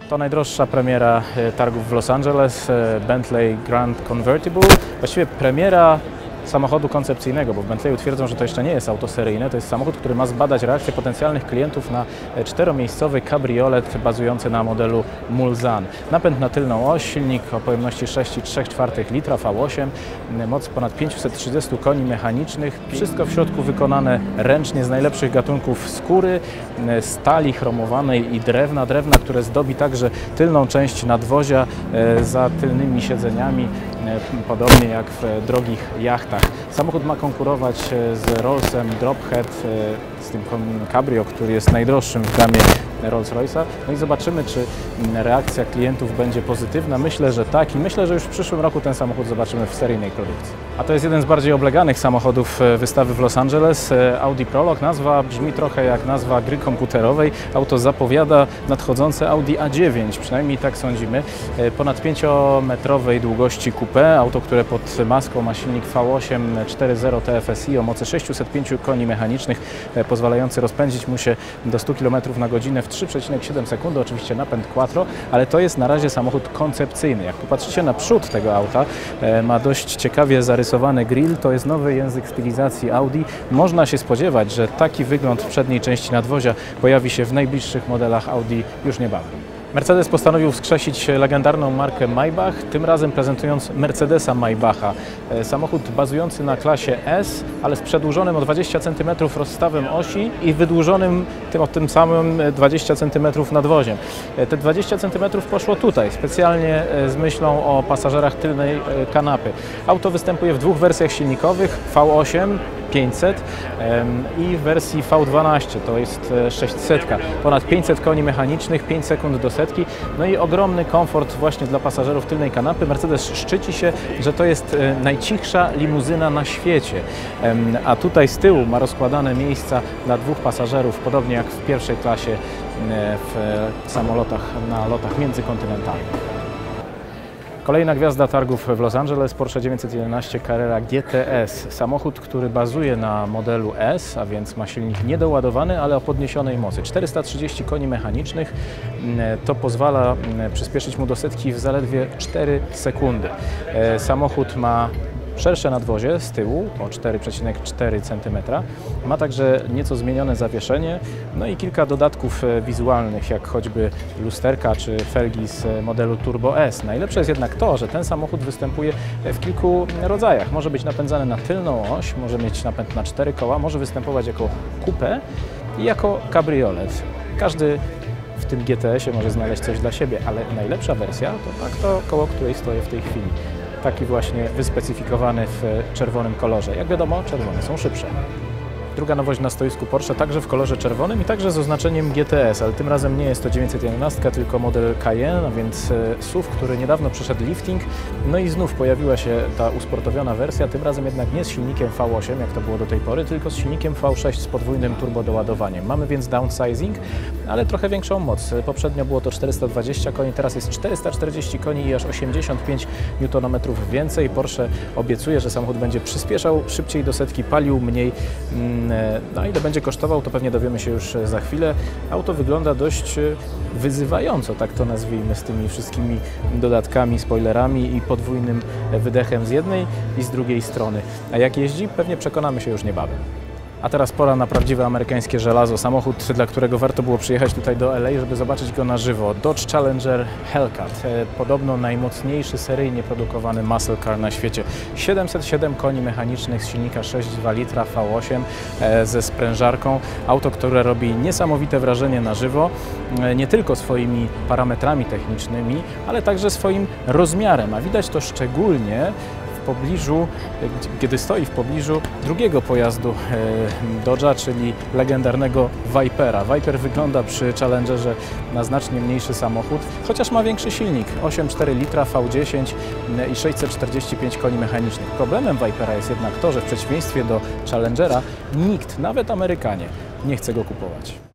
To najdroższa premiera targów w Los Angeles, Bentley Grand Convertible. Właściwie premiera samochodu koncepcyjnego, bo w Bentleyu twierdzą, że to jeszcze nie jest auto seryjne. To jest samochód, który ma zbadać reakcję potencjalnych klientów na czteromiejscowy kabriolet bazujący na modelu Mulsanne. Napęd na tylną oś, silnik o pojemności 6,3 litra V8, moc ponad 530 koni mechanicznych. Wszystko w środku wykonane ręcznie z najlepszych gatunków skóry, stali chromowanej i drewna, które zdobi także tylną część nadwozia za tylnymi siedzeniami, podobnie jak w drogich jachtach. Samochód ma konkurować z Rollsem Drophead, z tym Cabrio, który jest najdroższym w gamie Rolls-Royce'a. No i zobaczymy, czy reakcja klientów będzie pozytywna. Myślę, że tak i myślę, że już w przyszłym roku ten samochód zobaczymy w seryjnej produkcji. A to jest jeden z bardziej obleganych samochodów wystawy w Los Angeles, Audi Prolog. Nazwa brzmi trochę jak nazwa gry komputerowej. Auto zapowiada nadchodzące Audi A9, przynajmniej tak sądzimy. Ponad 5-metrowej długości coupé, auto, które pod maską ma silnik V8 4.0 TFSI o mocy 605 koni mechanicznych, pozwalający rozpędzić mu się do 100 km na godzinę w 3,7 sekundy, oczywiście napęd quattro, ale to jest na razie samochód koncepcyjny. Jak popatrzycie na przód tego auta, ma dość ciekawie zarysowany grill, to jest nowy język stylizacji Audi. Można się spodziewać, że taki wygląd przedniej części nadwozia pojawi się w najbliższych modelach Audi już niebawem. Mercedes postanowił wskrzesić legendarną markę Maybach, tym razem prezentując Mercedesa Maybacha. Samochód bazujący na klasie S, ale z przedłużonym o 20 cm rozstawem osi i wydłużonym tym samym 20 cm nadwoziem. Te 20 cm poszło tutaj, specjalnie z myślą o pasażerach tylnej kanapy. Auto występuje w dwóch wersjach silnikowych, V8 500 i w wersji V12, to jest 600. Ponad 500 koni mechanicznych, 5 sekund do setki, no i ogromny komfort właśnie dla pasażerów tylnej kanapy. Mercedes szczyci się, że to jest najcichsza limuzyna na świecie, a tutaj z tyłu ma rozkładane miejsca dla dwóch pasażerów, podobnie jak w pierwszej klasie w samolotach na lotach międzykontynentalnych. Kolejna gwiazda targów w Los Angeles, Porsche 911 Carrera GTS. Samochód, który bazuje na modelu S, a więc ma silnik niedoładowany, ale o podniesionej mocy. 430 koni mechanicznych, to pozwala przyspieszyć mu do setki w zaledwie 4 sekundy. Samochód ma szersze nadwozie z tyłu o 4,4 cm. Ma także nieco zmienione zawieszenie, no i kilka dodatków wizualnych, jak choćby lusterka czy felgi z modelu Turbo S. Najlepsze jest jednak to, że ten samochód występuje w kilku rodzajach. Może być napędzany na tylną oś, może mieć napęd na 4 koła, może występować jako coupé i jako kabriolet. Każdy w tym GTS-ie może znaleźć coś dla siebie, ale najlepsza wersja to koło, której stoję w tej chwili. Taki właśnie wyspecyfikowany w czerwonym kolorze. Jak wiadomo, czerwone są szybsze. Druga nowość na stoisku Porsche, także w kolorze czerwonym i także z oznaczeniem GTS, ale tym razem nie jest to 911, tylko model Cayenne, a więc SUV, który niedawno przeszedł lifting. No i znów pojawiła się ta usportowiona wersja, tym razem jednak nie z silnikiem V8, jak to było do tej pory, tylko z silnikiem V6 z podwójnym turbodoładowaniem. Mamy więc downsizing, ale trochę większą moc. Poprzednio było to 420 koni, teraz jest 440 koni i aż 85 Nm więcej. Porsche obiecuje, że samochód będzie przyspieszał szybciej do setki, palił mniej. No ile będzie kosztował, to pewnie dowiemy się już za chwilę. Auto wygląda dość wyzywająco, tak to nazwijmy, z tymi wszystkimi dodatkami, spoilerami i podwójnym wydechem z jednej i z drugiej strony. A jak jeździ, pewnie przekonamy się już niebawem. A teraz pora na prawdziwe amerykańskie żelazo. Samochód, dla którego warto było przyjechać tutaj do LA, żeby zobaczyć go na żywo. Dodge Challenger Hellcat. Podobno najmocniejszy seryjnie produkowany muscle car na świecie. 707 koni mechanicznych z silnika 6,2 litra V8 ze sprężarką. Auto, które robi niesamowite wrażenie na żywo. Nie tylko swoimi parametrami technicznymi, ale także swoim rozmiarem. A widać to szczególnie kiedy stoi w pobliżu drugiego pojazdu Dodge'a, czyli legendarnego Vipera. Viper wygląda przy Challengerze na znacznie mniejszy samochód, chociaż ma większy silnik, 8,4 litra V10 i 645 koni mechanicznych. Problemem Vipera jest jednak to, że w przeciwieństwie do Challengera nikt, nawet Amerykanie, nie chce go kupować.